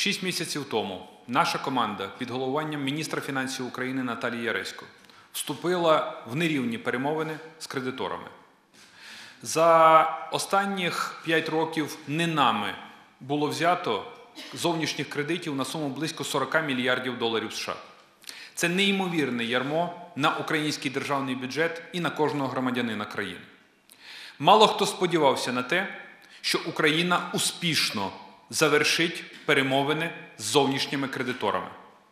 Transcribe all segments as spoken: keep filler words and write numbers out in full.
Шість місяців тому наша команда під головуванням міністра фінансів України Наталії Яресько вступила в нерівні перемовини з кредиторами. За останніх п'ять років не нами було взято зовнішніх кредитів на суму близько сорока мільярдів доларів США. Це неймовірне ярмо на український державний бюджет і на кожного громадянина країни. Мало хто сподівався на те, що Україна успішно завершить перемовини з зовнішніми кредиторами.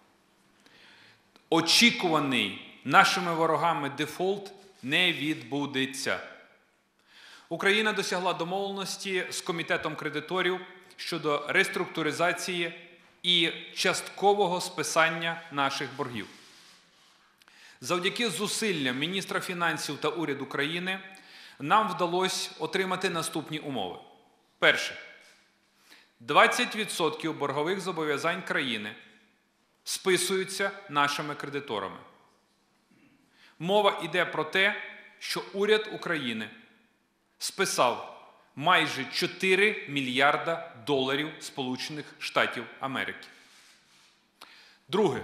Очікуваний нашими ворогами дефолт не відбудеться. Україна досягла домовленості з Комітетом кредиторів щодо реструктуризації і часткового списання наших боргів. Завдяки зусиллям міністра фінансів та уряду країни нам вдалося отримати наступні умови. Перше. двадцять відсотків боргових зобов'язань країни списуються нашими кредиторами. Мова йде про те, що уряд України списав майже чотири мільярда доларів Сполучених Штатів Америки. Друге.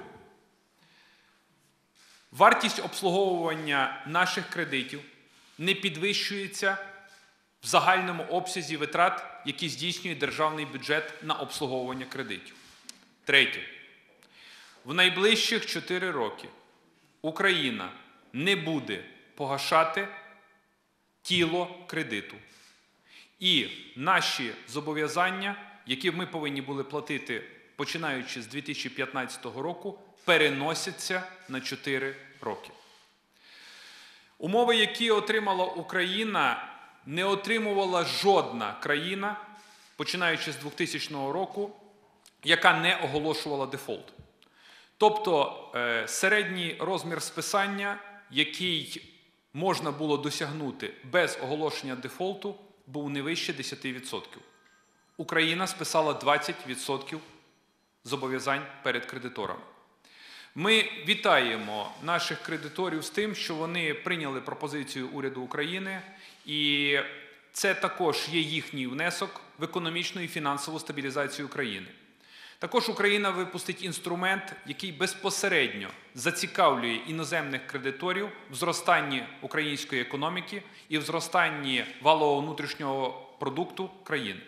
Вартість обслуговування наших кредитів не підвищується в загальному обсязі витрат, які здійснює державний бюджет на обслуговування кредитів. Третє. В найближчих чотири роки Україна не буде погашати тіло кредиту. І наші зобов'язання, які ми повинні були платити, починаючи з дві тисячі п'ятнадцятого року, переносяться на чотири роки. Умови, які отримала Україна, не отримувала жодна країна, починаючи з двохтисячного року, яка не оголошувала дефолт. Тобто е, середній розмір списання, який можна було досягнути без оголошення дефолту, був не вище десяти відсотків. Україна списала двадцять відсотків зобов'язань перед кредиторами. Ми вітаємо наших кредиторів з тим, що вони прийняли пропозицію уряду України, і це також є їхній внесок в економічну і фінансову стабілізацію країни. Також Україна випустить інструмент, який безпосередньо зацікавлює іноземних кредиторів в зростанні української економіки і в зростанні валового внутрішнього продукту країни.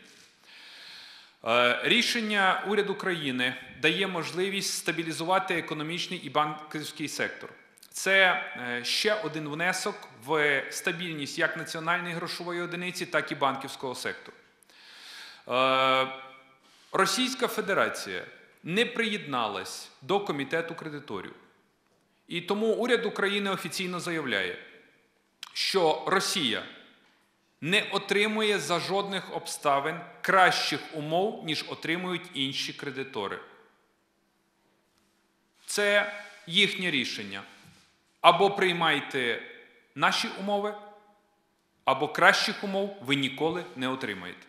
Рішення уряду країни дає можливість стабілізувати економічний і банківський сектор. Це ще один внесок в стабільність як національної грошової одиниці, так і банківського сектору. Російська Федерація не приєдналась до Комітету кредиторів. І тому уряд України офіційно заявляє, що Росія не отримує за жодних обставин кращих умов, ніж отримують інші кредитори. Це їхнє рішення. Або приймайте наші умови, або кращих умов ви ніколи не отримаєте.